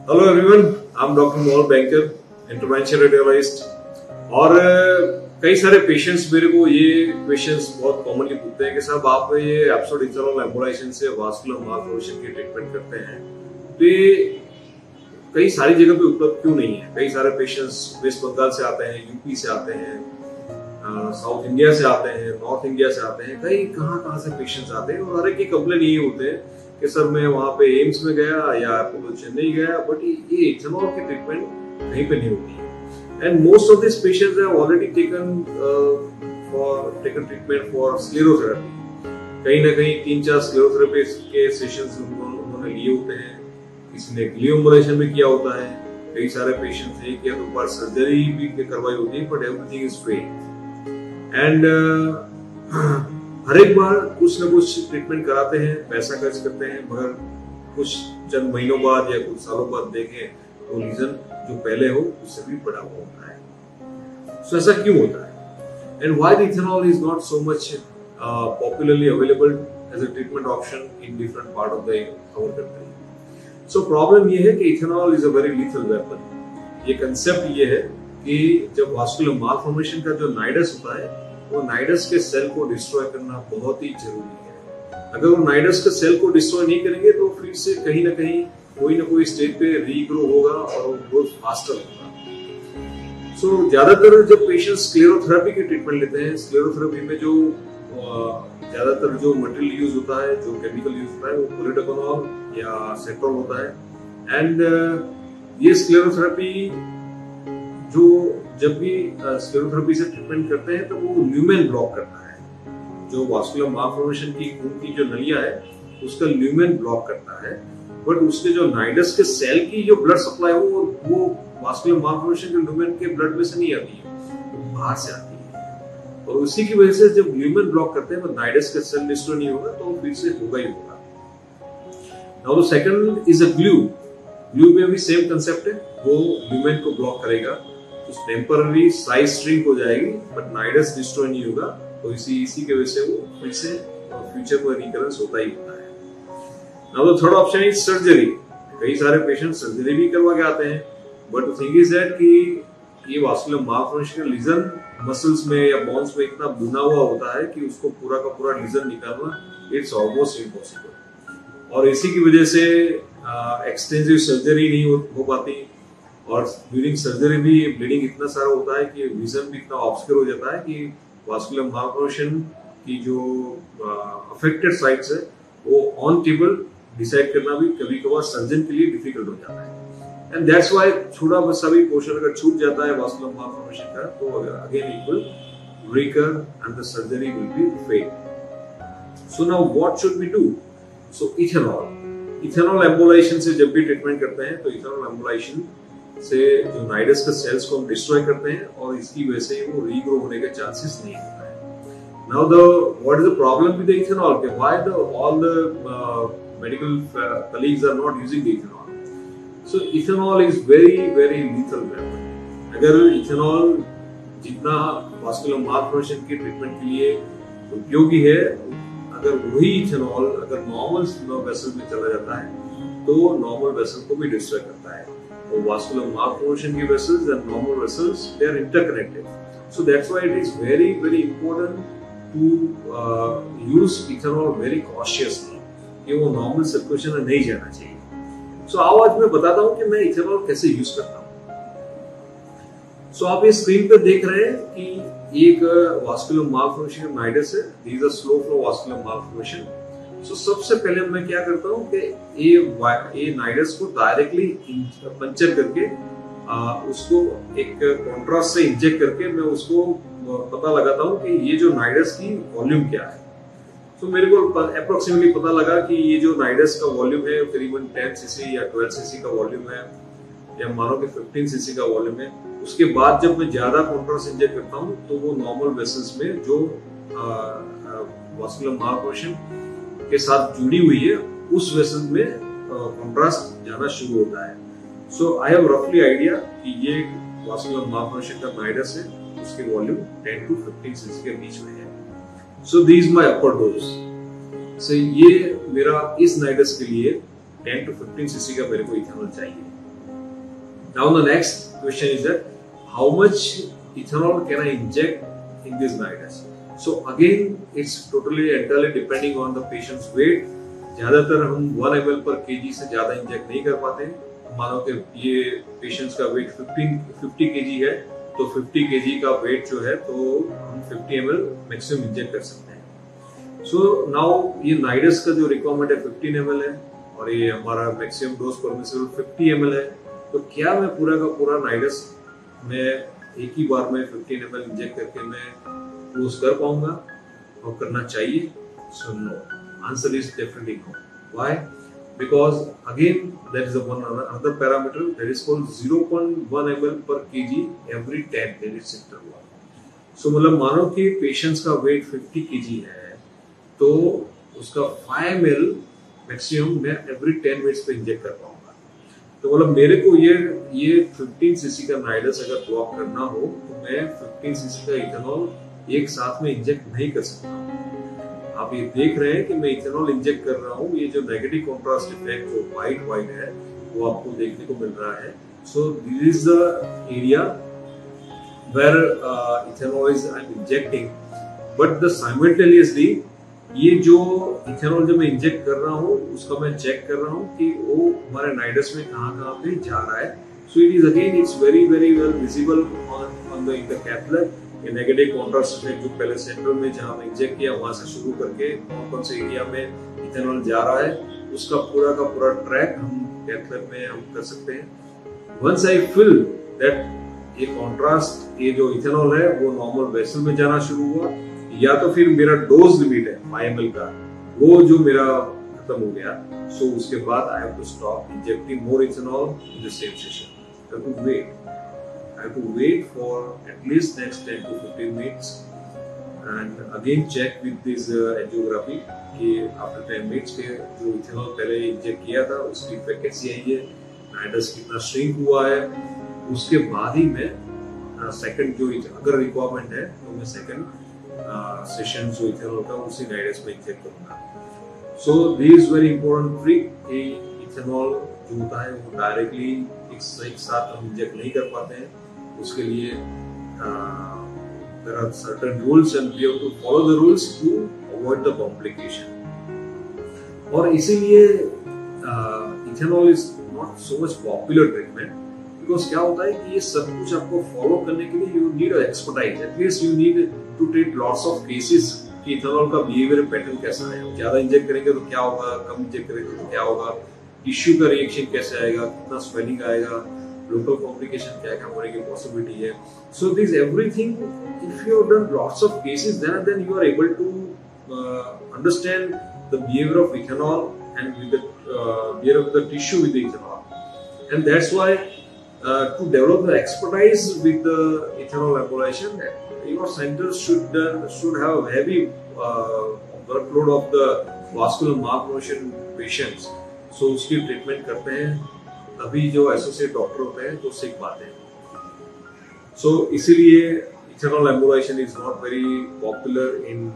Hello everyone, I am doctor Mohan Bankar, intervention radiologist. और कई सारे पेशेंट्स मेरे को ये क्वेश्चंस बहुत कॉमनली पूछते हैं कि साहब आप ये एब्सोल्यूट इथेनॉल एम्बोलाइजेशन से वास्कुलर मालफॉर्मेशन की ट्रीटमेंट करते हैं, तो ये कई सारी जगह पे उपलब्ध क्यों नहीं है? कई सारे पेशेंट्स वेस्ट बंगाल से आते हैं, यूपी से आते हैं, साउथ इंडिया से आते हैं, नॉर्थ इंडिया से आते हैं, कई कहाँ से पेशेंट्स आते हैं और हर एक की कंप्लेन यही होते हैं कि सर मैं वहां पे एम्स में गया या अपोलो चेन्नई गया, बट ये इथेनॉल की ट्रीटमेंट कहीं पे नहीं होती है। And most of this patients have already taken treatment for sclerotherapy. कहीं ना कहीं 3-4 स्क्लेरोथेरेपी के सेशंस उन्होंने लिए होते हैं, किसी ने ग्लियोमुलेशन भी किया होता है। कई सारे पेशेंट्स हैं कि दो बार सर्जरी भी करवाई होती है, but everything is failed. And हर एक बार कुछ ना कुछ ट्रीटमेंट कराते हैं, पैसा खर्च करते हैं, मगर कुछ चंद महीनों बाद या कुछ सालों बाद देखें तो लीजन जो पहले हो उससे भी बड़ा हुआ होता है। सो ऐसा क्यों होता है? And why the ethanol is not so much popularly available as a treatment option in different part of the our country? So problem ये है कि ethanol is a very lethal weapon. ये कंसेप्ट ये है कि जब वास्कुलर मालफॉर्मेशन का जो नाइडस होता है, वो नाइडस के सेल को डिस्ट्रॉय करना बहुत ही जरूरी है। अगर वो नाइडस के सेल को डिस्ट्रॉय नहीं करेंगे तो फिर से कहीं ना कहीं कोई ना कोई स्टेज पे रीग्रो होगा और वो ग्रोथ फास्टर होगा। सो ज्यादातर जब पेशेंट स्क्लेरोथेरेपी की ट्रीटमेंट लेते हैं, स्क्लेरोथेरेपी में जो ज्यादातर जो मटेरियल यूज होता है, जो केमिकल यूज होता है, वो पोलिडोकोनॉल या सेट्रॉल होता है। एंड ये स्क्लेरोथेरेपी जो जब भी स्क्लेरोथेरेपी से ट्रीटमेंट करते हैं तो वो ल्यूमेन ब्लॉक करता है। जो वास्कुलर मालफॉर्मेशन की खून की जो नलियां है उसका ल्यूमेन ब्लॉक करता है, बट उसके जो नाइडस के सेल की जो ब्लड सप्लाई है वो वास्कुलर मालफॉर्मेशन के ल्यूमेन के ब्लड में से नहीं आती है, वो बाहर से आती है। और उसी की वजह से जब ल्यूमेन ब्लॉक करते हैं तो नाइडस का सेल डिस्ट्रॉय नहीं होगा, तो फिर से होगा ही होगा। Now the second is a glue. Glue में भी सेम कंसेप्ट है, वो ल्यूमेन को ब्लॉक करेगा, तो टेम्पररी साइज श्रिंक हो जाएगी, बट नाइडस डिस्ट्रॉय नहीं होगा। तो इसी के वजह से वो फिर से फ्यूचर में रिकरेंस होता ही होता है। Now the third option is surgery. कई सारे पेशेंट सर्जरी भी करवा के आते हैं, बट थिंग इज दैट कि ये वास्कुलर मालफॉर्मेशन का लीजन मसल्स में या बोन्स में इतना बुना हुआ होता है कि उसको पूरा का पूरा लीजन निकालना इट्स ऑलमोस्ट इम्पॉसिबल। और इसी की वजह से एक्सटेंसिव सर्जरी नहीं हो पाती, और ड्यूरिंग सर्जरी भी ब्लीडिंग इतना सारा होता है कि विजन भी इतना ऑब्स्क्योर हो जाता है कि वास्कुलर मालफॉर्मेशन की जो अफेक्टेड साइट्स है वो ऑन टेबल डिसाइड करना भी कभी कभार सर्जन के लिए डिफिकल्ट हो जाता है। एंड दैट्स व्हाई थोड़ा सा भी पोर्शन अगर छूट जाता है वास्कुलर मालफॉर्मेशन का, तो again it will recur and the surgery will be failed. So now what should we do? So ethanol embolization से जब भी ट्रीटमेंट करते हैं तो इथेनॉल एम्बोलाइजेशन से जो नाइडस के सेल्स को हम डिस्ट्रॉय करते हैं और इसकी वजह से वो रीग्रो होने के चांसेस नहीं होता है। Now what is the problem with the ethanol? Why all the medical colleagues are not using the ethanol? So ethanol is very very lethal weapon. अगर इथेनॉल जितना वास्कुलर मालफॉर्मेशन की ट्रीटमेंट के लिए उपयोगी है, अगर वही इथेनॉल अगर नॉर्मल वेसल में चला जाता है तो नॉर्मल वेसल को भी डिस्ट्रॉय करता है। Vascular malformation की vessels and normal vessels, they are interconnected. So that's why it is very very important to use ethanol very cautiously, कि वो normal circulation में नहीं जाना चाहिए। So आओ आज मैं बताता हूँ कि मैं ethanol कैसे यूज करता हूँ। So आप ये स्क्रीन पे देख रहे हैं कि एक vascular malformation नाइडस है। These are slow flow vascular malformation. So, सबसे पहले मैं क्या करता हूँ कि ये नाइडस को डायरेक्टली पंचर करके उसको एक कॉन्ट्रास्ट से इंजेक्ट करके मैं उसको पता लगाता हूँ कि ये जो नाइडस की वॉल्यूम क्या है। तो मेरे को अप्रोक्सीमेटली पता लगा कि ये जो नाइडस का वॉल्यूम है करीबन 10 सीसी या 12 सीसी का वॉल्यूम है, या मानो कि 15 सीसी का वॉल्यूम है। उसके बाद जब मैं ज्यादा कॉन्ट्रास्ट इंजेक्ट करता हूँ तो वो नॉर्मल वेसल्स में जो वास्कुलर मालफॉर्मेशन के साथ जुड़ी हुई है उस वेसल में कॉन्ट्रास्ट जाना शुरू होता है। सो आई हैव रफली आइडिया कि ये वास्कुलर मालफॉर्मेशन का नाइडस है, उसकी वॉल्यूम 10 to 15 सीसी के बीच में है। So this my upper dose. So ये मेरा इस नाइडस के लिए 10 to 15 सीसी का मेरे को इथेनॉल चाहिए। Now the next question is that how much ethanol can I inject in this nidus? So again it's totally entirely depending on the patient's weight. ज्यादातर हम 1 ml per kg से ज्यादा inject नहीं कर पाते हैं। मानो कि ये पेशेंट्स का वेट 50 kg है तो 50 kg का वेट जो है तो हम 50 ml मैक्सिमम इंजेक्ट कर सकते हैं। सो नाउ ये नाइडस का जो रिक्वायरमेंट है 15 ml है और ये हमारा मैक्सिमम डोज परमिसिबल 50 ml है। तो क्या मैं पूरा का पूरा नाइडस में एक ही बार में 15 ml इंजेक्ट करके मैं क्लोज कर पाऊंगा और करना चाहिए? So no, answer is definitely no. Why? Because again there is another parameter that is called 0.1 ml per kg every 10 minutes interval. So मतलब मानो कि पेशेंट्स का वेट 50 kg है तो उसका 5 ml मैक्सिमम मैं एवरी 10 मिनट्स पे इंजेक्ट कर पाऊंगा। तो मतलब मेरे को ये 15 cc का नाइडस अगर ब्लॉक करना हो तो मैं 15 cc का इथेनॉल एक साथ में इंजेक्ट नहीं कर सकता। आप ये देख रहे हैं कि मैं इथेनॉल इंजेक्ट कर रहा हूँ, ये जो नेगेटिव कॉन्ट्रास्ट इफेक्ट जो व्हाइट है वो आपको देखने को मिल रहा है। So this is the area where ethanol is I am injecting, but the simultaneously ये जो इथेनॉल जो मैं इंजेक्ट कर रहा हूँ उसका मैं चेक कर रहा हूँ कि वो हमारे नाइडस में कहाँ पे जा रहा है। So it is again it's very well visible on the in the cath lab. ये नेगेटिव कॉन्ट्रास्ट इफेक्ट जो पहले सेंटर में जहां मैं इंजेक्ट किया वहां से शुरू करके कौन से एरिया में इथेनॉल जा रहा है उसका पूरा का पूरा ट्रैक हम कैथलैब में हम कर सकते हैं। वंस आई फील दैट ये कॉन्ट्रास्ट ये जो इथेनॉल है वो नॉर्मल वेसल में जाना शुरू हुआ या तो फिर मेरा डोज लिमिट है 5 ml का वो जो मेरा खत्म हो गया, सो उसके बाद I have to stop injecting more ethanol in the same session. I have to wait for at least next 10 to 15 minutes and again check with this angiography कि after 10 minutes के जो इथेनॉल पहले inject किया था उसकी effect कैसी आई है, नाइडस कितना श्रिंक हुआ है। उसके बाद ही मैं सेकंड जो अगर रिक्वायरमेंट है तो मैं सेकंड सेशन जो इथेनॉल का उसी नाइडस में इंजेक्ट करूंगा। So this is very important trick कि इथेनॉल जो होता है वो डायरेक्टली एक साथ हम इंजेक्ट नहीं कर पाते हैं। उसके लिए there are certain rules and we have to follow the rules to avoid the complication। और इसीलिए ethanol is not so much popular treatment because क्या होता है कि ये सब कुछ आपको फॉलो करने के लिए you need expertise, at least you need to treat lots of cases कि इथेनॉल का बिहेवियर पैटर्न कैसा है, ज्यादा इंजेक्ट करेंगे तो क्या होगा, कम इंजेक्ट करेंगे तो क्या होगा, टिश्यू का रिएक्शन कैसे आएगा, कितना स्वेलिंग आएगा, लोकल कॉम्प्लिकेशन क्या होने की पॉसिबिलिटी है। So this everything if you have done lots of cases then you are able to understand the behaviour of ethanol and with the behaviour of the tissue with the ethanol, and that's why to develop the expertise with the ethanol emulsion, your centers should have a heavy workload of the vascular malformation patients। So उसकी treatment करते हैं तभी जो associate doctor होते हैं तो सीख पाते हैं। So इसीलिए ethanol emulsion is not very popular in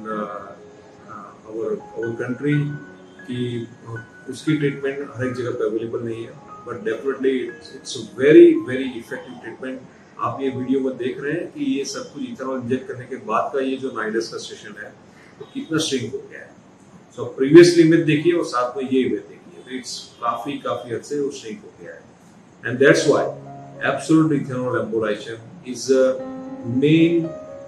our country कि उसकी ट्रीटमेंट हर एक जगह पे अवेलेबल नहीं है, but definitely it's very effective treatment. आप ये वीडियो में देख रहे हैं कि ये सब कुछ इथेनॉल इंजेक्ट करने के बाद का ये जो नाइडस का सेशन है तो कितना श्रिंक हो गया है। सो प्रीवियसली इमेज देखिए और साथ में ये इमेज देखिए तो इट्स काफी हद से वो श्रिंक हो गया है। And that's why absolute ethanol embolization is main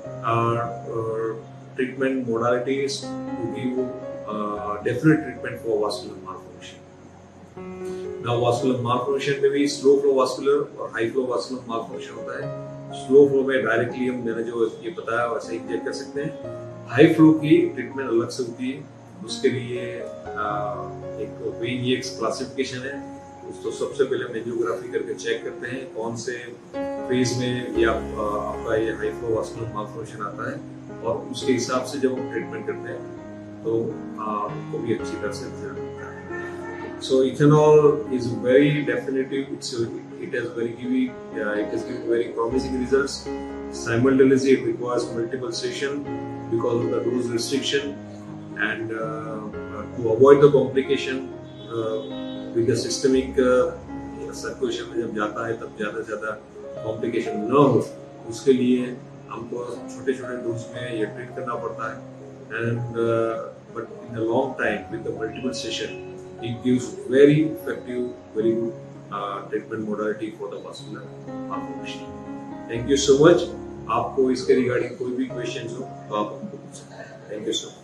treatment modalities to give definite treatment for vascular malfunction. Now vascular malformation में भी स्लो फ्लो वास्कुलर और हाई फ्लो वास्कुलर मालफंक्शन होता है। स्लो फ्लो में डायरेक्टली हम मैंने जो ये बताया वैसे इंजेक्ट कर सकते हैं। हाई फ्लो की ट्रीटमेंट अलग से होती है, उसके लिए एक वेनियक्स क्लासिफिकेशन है। तो सबसे पहले हम एंजियोग्राफी करके चेक करते हैं कौन से फेज में ये आपका ये हाई फ्लो वास्कुलर मालफंक्शन आता है और उसके हिसाब से जब हम ट्रीटमेंट करते हैं तो आपको भी अच्छी तरह से रिजल्ट मिलता है। So ethanol is very definitive. It has given very promising results. Simultaneously, it requires multiple sessions because of the dose restriction, and to avoid the complication with the systemic circulation में जब जाता है तब ज्यादा से ज्यादा कॉम्प्लिकेशन न हो, उसके लिए हमको छोटे छोटे डोज में ये ट्रीट करना पड़ता है। And but in the long time with the multiple session it gives very effective, very good treatment modality for the muscular malfunction. Thank you so much. आपको इसके रिगार्डिंग कोई भी क्वेश्चन हो तो आप हमको पूछ सकते हैं। Thank you so much.